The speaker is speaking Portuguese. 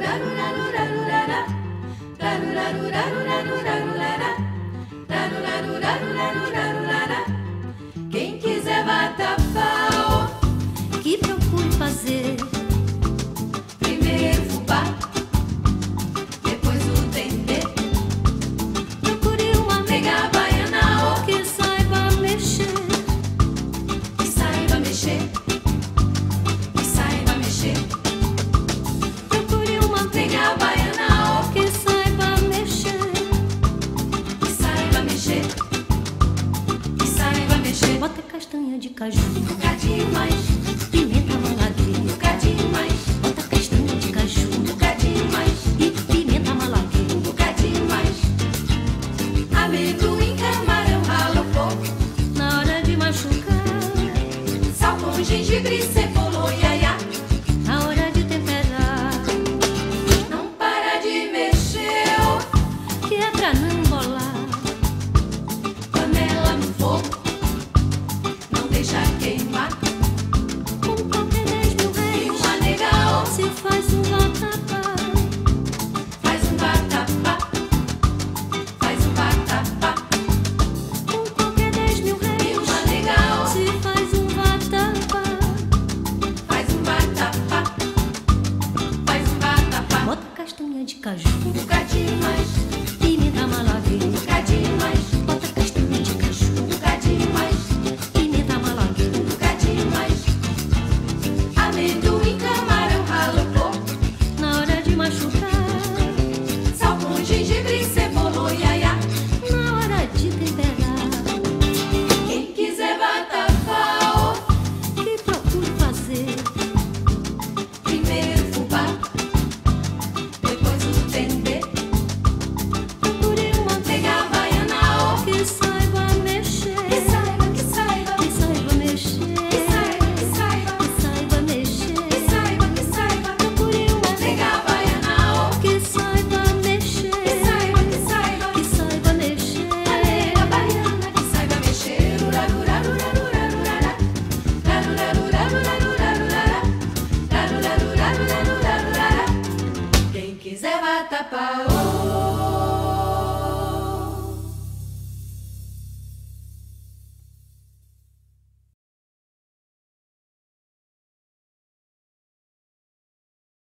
Quem quiser vatapá, que procure fazer primeiro fubá, depois o dendê. Procure uma nega baiana que saiba mexer, que saiba mexer, que saiba mexer. Procure uma nega baiana que saiba mexer, que saiba mexer, que saiba mexer. Bota castanha de caju, Um bocadinho mais, pimenta um malagueta, bocadinho mais, bota castanha de caju um bocadinho mais, e pimenta malagueta. um bocadinho mais. Amendoim, camarão, rala pouco, Na hora de machucar, sal com gengibre, cebola, iaiá. na hora de temperar, Não para de mexer, oh, que é pra não embolar. panela no fogo, não deixa queimar. Com qualquer 10 mil E réis, uma nega, oh, se faz um vatapá. faz um vatapá, faz um vatapá. Com qualquer 10 mil E réis, uma nega, oh, se faz um vatapá. faz um vatapá, faz um vatapá. Bota castanha de caju, Um bocadinho mais, pimenta um malagueta, bocadinho mais, bota castanha de caju, um bocadinho mais, pimenta malagueta. um bocadinho mais. Amendoim, camarão, rala pouco, Na hora de machucar, sal com gengibre, cebola, iaiá. na hora de temperar, Quem quiser vatapá, que procure fazer primeiro fubá, depois o dendê. procure uma Nega baiana, que saiba mexer, que saiba, que saiba, que saiba mexer, que saiba, que saiba, que saiba mexer. que saiba, que saiba. Procure uma Nega baiana, que saiba mexer, que saiba, que saiba. que saiba mexer. A nega baiana que saiba mexer. Urarurarurarurarurara. Larurarurarurarurarara. Larurarurarurarurara. Quem quiser vatapá,